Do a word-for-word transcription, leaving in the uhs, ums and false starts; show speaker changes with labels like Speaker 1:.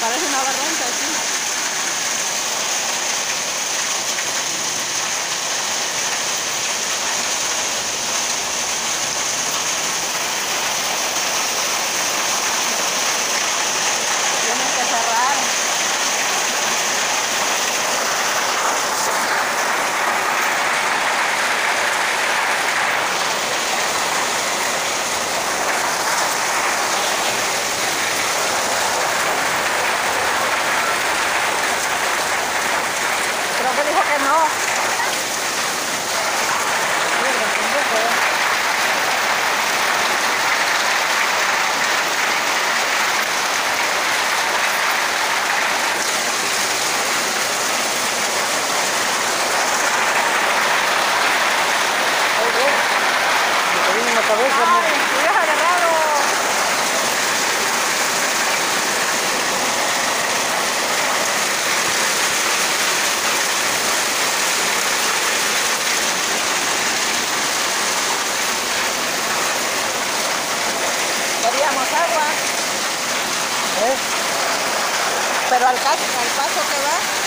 Speaker 1: Parece una barranca aquí. Tienen que cerrar. Creo que dijo que no.
Speaker 2: Me caí en la cabeza.
Speaker 1: Ay, me hubieras agarrado. Queríamos agua.
Speaker 2: ¿Eh?
Speaker 1: Pero al caso, al paso que va.